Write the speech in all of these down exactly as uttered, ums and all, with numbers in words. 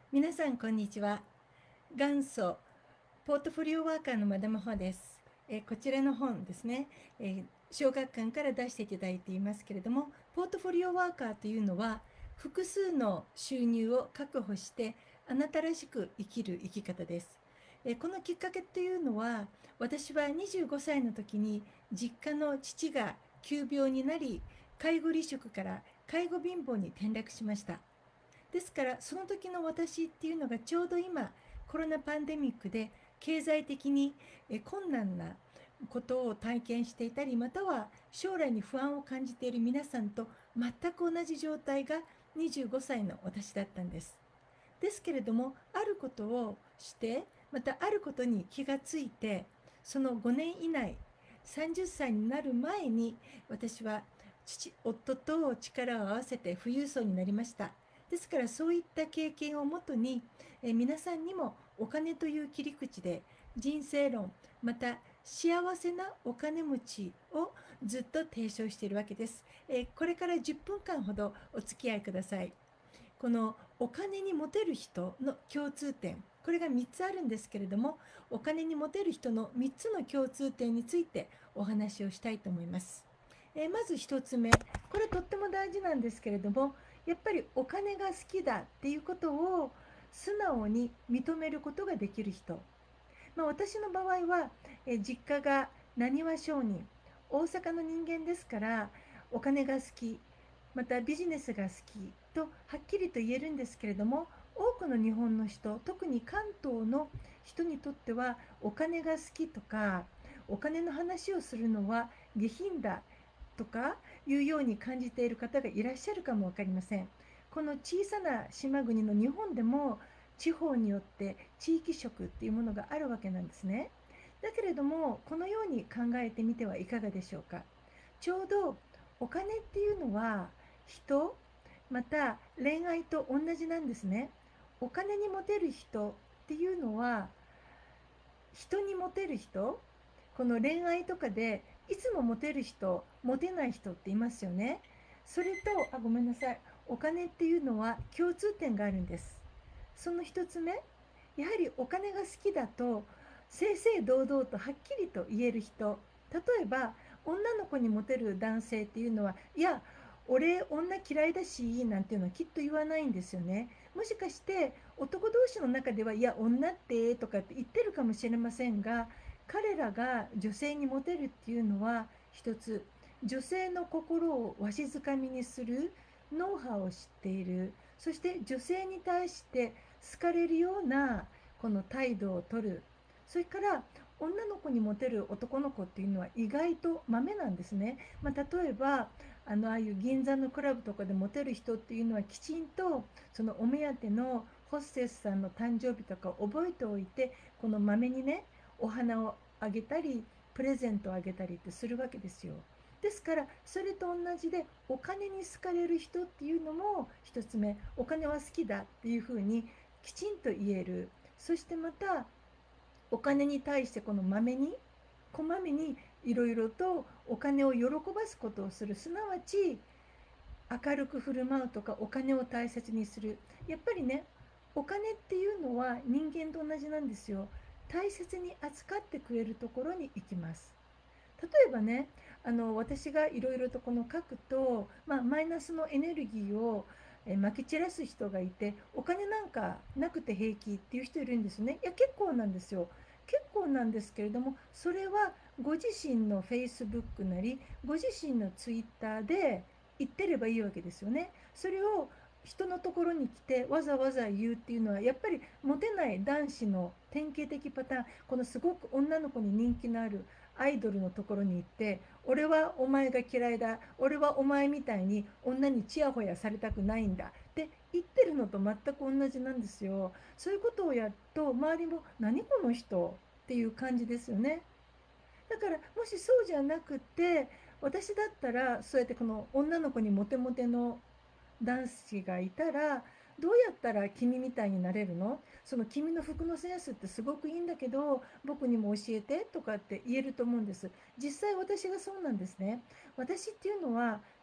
皆さんこんにちは。元祖ポートフォリオワーカーのマダムホです。えーこちらの本ですね、えー小学館から出していただいていますけれども、ポートフォリオワーカーというのは複数の収入を確保してあなたらしく生きる生き方です。えーこのきっかけというのは、私はにじゅうごさいの時に実家の父が急病になり、介護離職から介護貧乏に転落しました。ですからその時の私っていうのがちょうど今コロナパンデミックで経済的に困難なことを体験していたり、または将来に不安を感じている皆さんと全く同じ状態がにじゅうごさいの私だったんです。ですけれども、あることをして、またあることに気がついて、そのごねん以内、さんじゅっさいになる前に私は父夫と力を合わせて富裕層になりました。ですからそういった経験をもとに、え皆さんにもお金という切り口で人生論、また幸せなお金持ちをずっと提唱しているわけです。えこれからじゅっぷんかんほどお付き合いください。このお金にモテる人の共通点、これがみっつあるんですけれども、お金にモテる人のみっつの共通点についてお話をしたいと思います。えーまずひとつめ、これとっても大事なんですけれども、やっぱりお金が好きだっていうことを素直に認めることができる人。まあ、私の場合は、えー実家がなにわ商人、大阪の人間ですから、お金が好き、またビジネスが好きとはっきりと言えるんですけれども、多くの日本の人、特に関東の人にとってはお金が好きとかお金の話をするのは下品だとかいうように感じている方がいらっしゃるかも分かりません。この小さな島国の日本でも地方によって地域色っていうものがあるわけなんですね。だけれどもこのように考えてみてはいかがでしょうか。ちょうどお金っていうのは人、また恋愛と同じなんですね。お金にモテる人っていうのは人にモテる人、この恋愛とかでいつもモテる人、モテない人っていますよね。それと、あ、ごめんなさい。お金っていうのは共通点があるんです。その一つ目、やはりお金が好きだと正々堂々とはっきりと言える人。例えば女の子にモテる男性っていうのは、いや俺女嫌いだしなんていうのはきっと言わないんですよね。もしかして男同士の中では、いや女ってとかって言ってるかもしれませんが、彼らが女性にモテるっていうのは、一つ女性の心をわしづかみにするノウハウを知っている。そして女性に対して好かれるようなこの態度をとる。それから女の子にモテる男の子っていうのは意外とマメなんですね。まあ、例えばあのああいう銀座のクラブとかでモテる人っていうのは、きちんとそのお目当てのホステスさんの誕生日とか覚えておいて、このまめにねお花をあげたりプレゼントをあげたりってするわけですよ。ですからそれと同じで、お金に好かれる人っていうのも一つ目、お金は好きだっていうふうにきちんと言える。そしてまたお金に対してこのまめにこまめにいろいろとお金を喜ばすことをする。すなわち明るく振る舞うとかお金を大切にする。やっぱりね、お金っていうのは人間と同じなんですよ。大切に扱ってくれるところに行きます。例えばね、あの私がいろいろとこの書くと、まあ、マイナスのエネルギーをえまき散らす人がいて、お金なんかなくて平気っていう人いるんですね。いや結構なんですよ。結構なんですけれども、それはご自身の フェイスブック なりご自身の ツイッター で言ってればいいわけですよね。それを人のところに来てわざわざ言うっていうのは、やっぱりモテない男子の典型的パターン。このすごく女の子に人気のあるアイドルのところに行って、俺はお前が嫌いだ、俺はお前みたいに女にちやほやされたくないんだって言ってるのと全く同じなんですよ。そういうことをやると周りも何この人っていう感じですよね。だからもしそうじゃなくて、私だったらそうやってこの女の子にモテモテの男子がいたら、どうやったら君みたいになれるの、その君の服のセンスってすごくいいんだけど僕にも教えてとかって言えると思うんです。実際私がそうなんですね。私っていうのは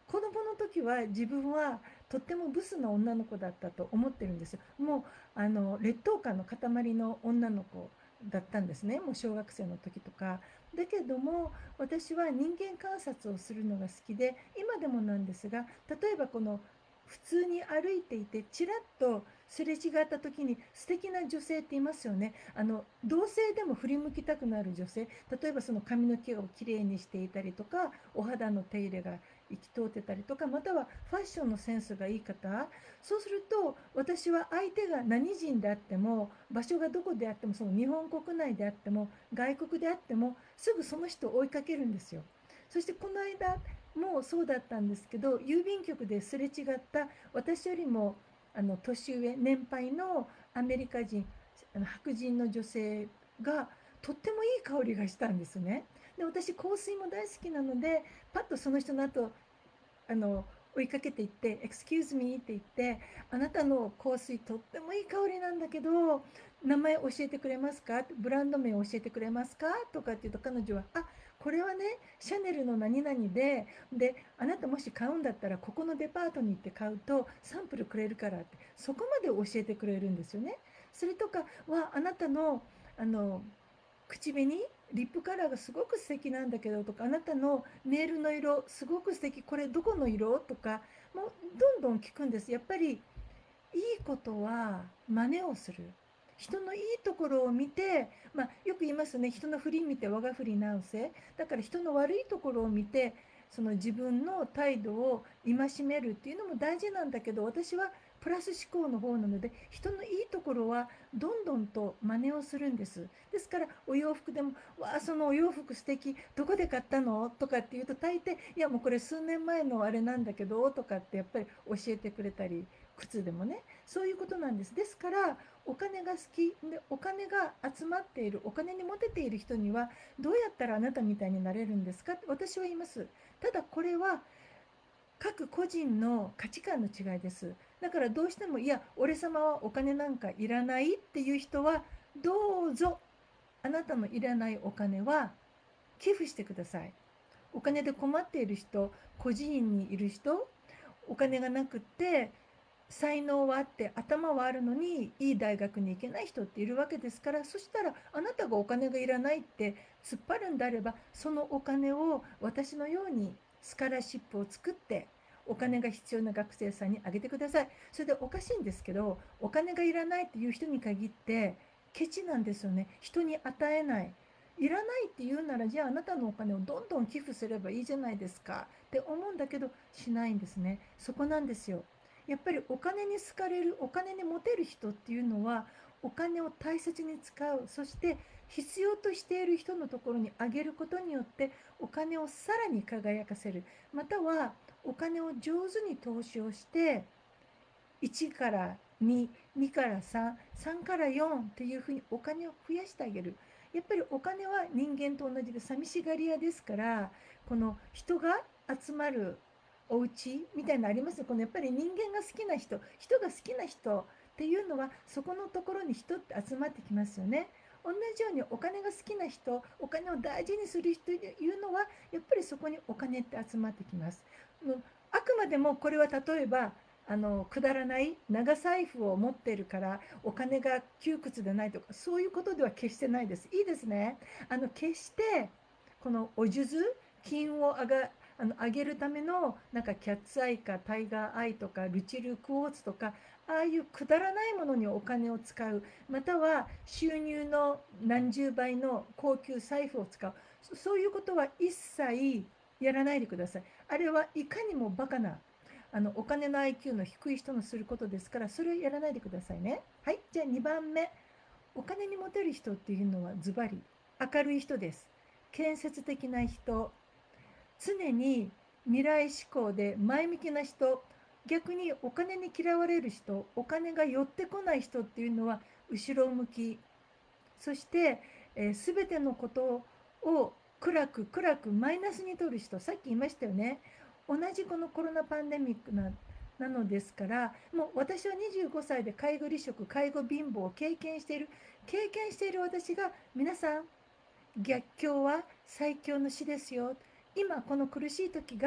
子供の時は自分はとってもブスな女の子だったと思ってるんですよ。もうあの劣等感の塊の女の子だったんですね。もう小学生の時とか。だけども私は人間観察をするのが好きで、今でもなんですが、例えばこの普通に歩いていてちらっとすれ違った時に素敵な女性っていますよね。あの同性でも振り向きたくなる女性、例えばその髪の毛をきれいにしていたりとか、お肌の手入れが行き通ってたりとか、またはファッションのセンスがいい方、そうすると私は相手が何人であっても、場所がどこであっても、その日本国内であっても外国であっても、すぐその人を追いかけるんですよ。そしてこの間もそうだったんですけど、郵便局ですれ違った私よりもあの年上年配のアメリカ人、あの白人の女性がとってもいい香りがしたんですね。で私香水も大好きなので、パッとその人の後あの追いかけていって「Excuse me」って言って「あなたの香水とってもいい香りなんだけど名前教えてくれますか？ブランド名教えてくれますか？」とかって言うと、彼女は「あ、これはねシャネルの何々で、であなたもし買うんだったらここのデパートに行って買うとサンプルくれるから」って、そこまで教えてくれるんですよね。それとかはあなたのあの口紅リップカラーがすごく素敵なんだけどとか、あなたのネイルの色すごく素敵、これどこの色とか、もうどんどん聞くんです。やっぱりいいことは真似をする。人のいいところを見て、まあ、よく言いますね、人の振り見て我が振り直せ。だから人の悪いところを見て、その自分の態度を戒めるっていうのも大事なんだけど、私はプラス思考の方なので、人のいいところはどんどんと真似をするんです。ですからお洋服でも「わあそのお洋服素敵、どこで買ったの？」とかって言うと大抵「いやもうこれ数年前のあれなんだけど」とかってやっぱり教えてくれたり、靴でもね、そういうことなんです。ですからお金が好きで、お金が集まっている、お金にモテている人にはどうやったらあなたみたいになれるんですかって私は言います。ただこれは各個人の価値観の違いです。だからどうしても「いや俺様はお金なんかいらない」っていう人は、どうぞあなたのいらないお金は寄付してください。お金で困っている人、孤児院にいる人、お金がなくって才能はあって頭はあるのにいい大学に行けない人っているわけですから、そしたらあなたがお金がいらないって突っ張るんであれば、そのお金を私のようにスカラシップを作ってお金が必要な学生さんにあげてください。それでおかしいんですけど、お金がいらないっていう人に限ってケチなんですよね。人に与えない。いらないって言うなら、じゃああなたのお金をどんどん寄付すればいいじゃないですかって思うんだけど、しないんですね。そこなんですよ。やっぱりお金に好かれる、お金にモテる人っていうのはお金を大切に使う、そして必要としている人のところにあげることによってお金をさらに輝かせる、またはお金を上手に投資をしていちからに、にからさん、さんからよんっていうふうにお金を増やしてあげる。やっぱりお金は人間と同じで寂しがり屋ですから、この人が集まるお家みたいなのありますよ。このやっぱり人間が好きな人、人が好きな人っていうのはそこのところに人って集まってきますよね。同じようにお金が好きな人、お金を大事にする人というのはやっぱりそこにお金って集まってきます。あくまでもこれは例えばあのくだらない長財布を持っているからお金が窮屈でないとか、そういうことでは決してないです。いいですね。あの決してこのお数珠金をあがあの上げるためのなんかキャッツアイかタイガーアイとかルチルクォーツとか、ああいうくだらないものにお金を使う、または収入の何十倍の高級財布を使う、そういうことは一切やらないでください。あれはいかにもバカなあのお金の アイキュー の低い人のすることですから、それをやらないでくださいね。はい、じゃあにばんめ、お金にモテる人っていうのはズバリ明るい人です。建設的な人、常に未来志向で前向きな人、逆にお金に嫌われる人、お金が寄ってこない人っていうのは後ろ向き、そして、えー、全てのことを暗く暗くマイナスに取る人、さっき言いましたよね。同じこのコロナパンデミックななのですから、もう私はにじゅうごさいで介護離職、介護貧乏を経験している、経験している私が、皆さん、逆境は最強の死ですよ。今この苦しい時が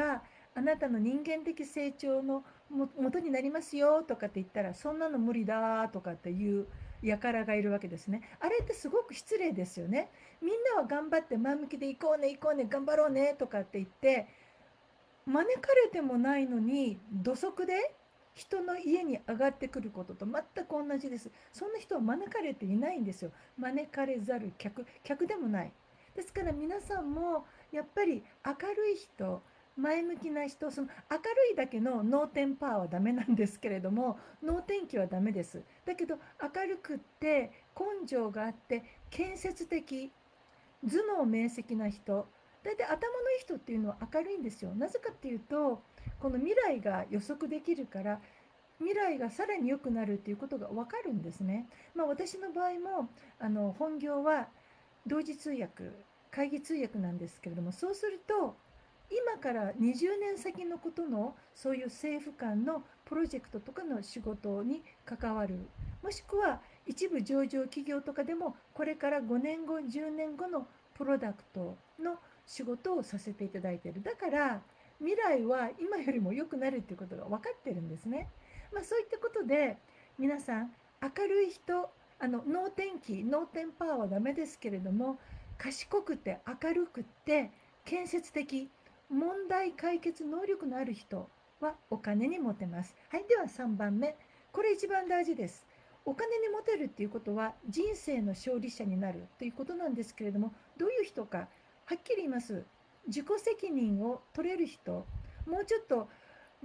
あなたの人間的成長のも元になりますよとかって言ったら、そんなの無理だとかっていう輩がいるわけですね。あれってすごく失礼ですよね。みんなは頑張って前向きで行こうね行こうね頑張ろうねとかって言って招かれてもないのに土足で人の家に上がってくることと全く同じです。そんな人は招かれていないんですよ。招かれざる客、客でもない。ですから皆さんもやっぱり明るい人、前向きな人、その明るいだけの脳天パワーはダメなんですけれども、脳天気はダメです。だけど明るくって根性があって建設的、頭脳明晰な人、大体頭のいい人っていうのは明るいんですよ。なぜかっていうと、この未来が予測できるから、未来がさらに良くなるっていうことが分かるんですね。まあ、私の場合もあの本業は同時通訳、会議通訳なんですけれども、そうすると今からにじゅうねん先のことのそういう政府間のプロジェクトとかの仕事に関わる、もしくは一部上場企業とかでもこれからごねんごじゅうねんごのプロダクトの仕事をさせていただいている。だから未来は今よりも良くなるっていうことが分かってるんですね。まあ、そういったことで皆さん明るい人、あの脳天気脳天パワーはダメですけれども、賢くて明るくって建設的、問題解決能力のある人はお金にモテます。はい、ではさんばんめ。これ一番大事です。お金にモテるっていうことは人生の勝利者になるということなんですけれども、どういう人か、はっきり言います。自己責任を取れる人。もうちょっと、うん、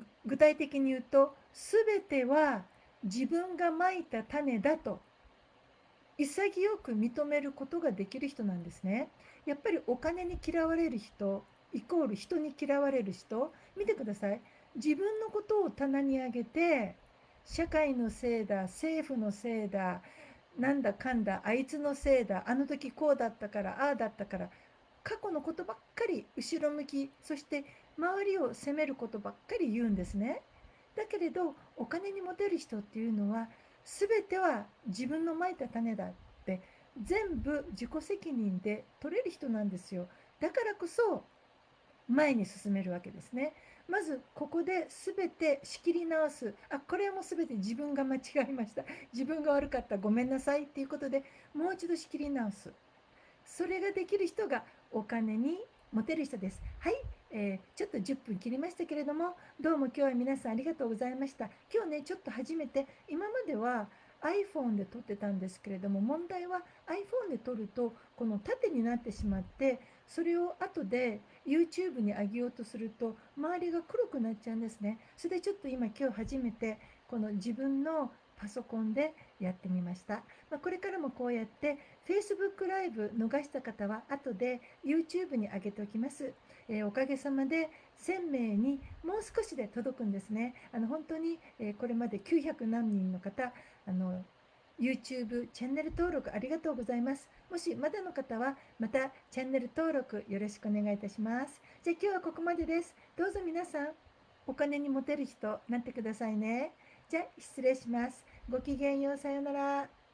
具体的に言うと、すべては自分がまいた種だと潔く認めることができる人なんですね。やっぱりお金に嫌われる人、イコール人に嫌われる人、見てください。自分のことを棚に上げて、社会のせいだ、政府のせいだ、なんだかんだ、あいつのせいだ、あの時こうだったから、ああだったから、過去のことばっかり後ろ向き、そして周りを責めることばっかり言うんですね。だけれど、お金にモテる人っていうのは、すべては自分のまいた種だって全部自己責任で取れる人なんですよ。だからこそ前に進めるわけですね。まずここで全て仕切り直す。あ、これはもう全て自分が間違えました。自分が悪かった。ごめんなさいっていうことでもう一度仕切り直す。それができる人がお金にモテる人です。はい、えー、ちょっとじゅっぷん切りましたけれども、どうも今日は皆さんありがとうございました。今日ね、ちょっと初めて、今までは iPhone で撮ってたんですけれども、問題は iPhone で撮るとこの縦になってしまって、それを後で YouTube に上げようとすると周りが黒くなっちゃうんですね。それでちょっと今今日初めてこの自分のパソコンでやってみました。まあ、これからもこうやって Facebook ライブ逃した方は後で YouTube に上げておきます。えー、おかげさまでせんめいにもう少しで届くんですね。あの本当に、えー、これまできゅうひゃくなんにんの方、あの YouTube チャンネル登録ありがとうございます。もしまだの方はまたチャンネル登録よろしくお願いいたします。じゃあ今日はここまでです。どうぞ皆さんお金にモテる人なってくださいね。じゃあ失礼します。ごきげんよう、さようなら。